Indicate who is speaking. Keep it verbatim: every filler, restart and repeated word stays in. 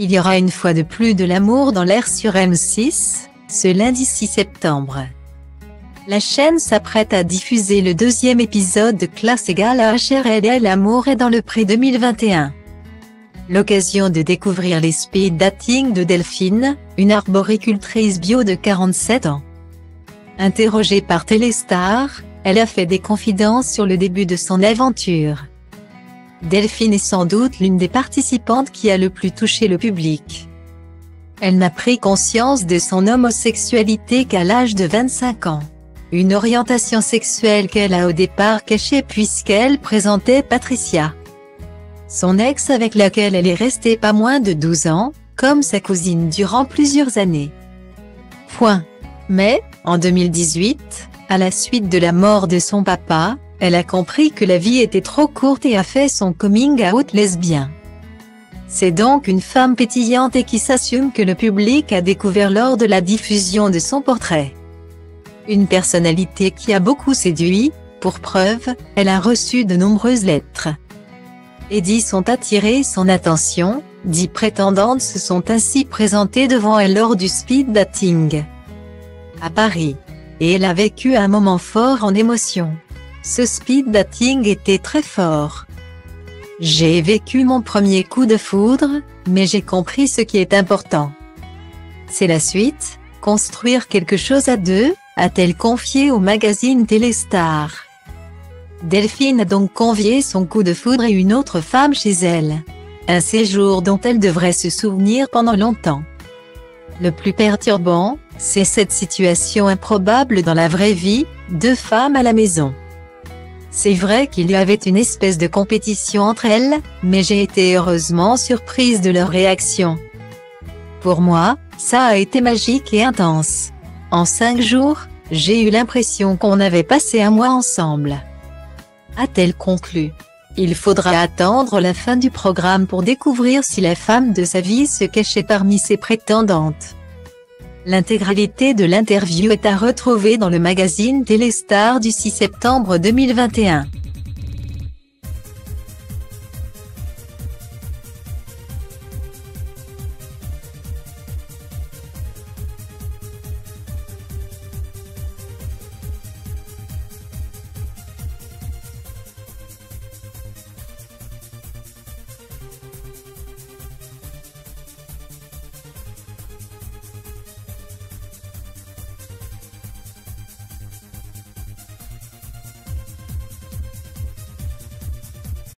Speaker 1: Il y aura une fois de plus de l'amour dans l'air sur M six, ce lundi six septembre. La chaîne s'apprête à diffuser le deuxième épisode de Classe égale à H R L, l'amour est dans le pré deux mille vingt et un. L'occasion de découvrir les speed dating de Delphine, une arboricultrice bio de quarante-sept ans. Interrogée par Téléstar, elle a fait des confidences sur le début de son aventure. Delphine est sans doute l'une des participantes qui a le plus touché le public. Elle n'a pris conscience de son homosexualité qu'à l'âge de vingt-cinq ans. Une orientation sexuelle qu'elle a au départ cachée puisqu'elle présentait Patricia, son ex avec laquelle elle est restée pas moins de douze ans, comme sa cousine durant plusieurs années. Point. Mais, en deux mille dix-huit, à la suite de la mort de son papa, elle a compris que la vie était trop courte et a fait son coming out lesbien. C'est donc une femme pétillante et qui s'assume que le public a découvert lors de la diffusion de son portrait. Une personnalité qui a beaucoup séduit, pour preuve, elle a reçu de nombreuses lettres. Et dix sont attiré son attention, dix prétendantes se sont ainsi présentées devant elle lors du speed dating à Paris. Et elle a vécu un moment fort en émotion. Ce speed dating était très fort. J'ai vécu mon premier coup de foudre, mais j'ai compris ce qui est important. C'est la suite, construire quelque chose à deux, a-t-elle confié au magazine Téléstar. Delphine a donc convié son coup de foudre et une autre femme chez elle. Un séjour dont elle devrait se souvenir pendant longtemps. Le plus perturbant, c'est cette situation improbable dans la vraie vie, deux femmes à la maison. C'est vrai qu'il y avait une espèce de compétition entre elles, mais j'ai été heureusement surprise de leur réaction. Pour moi, ça a été magique et intense. En cinq jours, j'ai eu l'impression qu'on avait passé un mois ensemble. A-t-elle conclu. Il faudra attendre la fin du programme pour découvrir si la femme de sa vie se cachait parmi ses prétendantes. L'intégralité de l'interview est à retrouver dans le magazine Téléstar du six septembre deux mille vingt et un.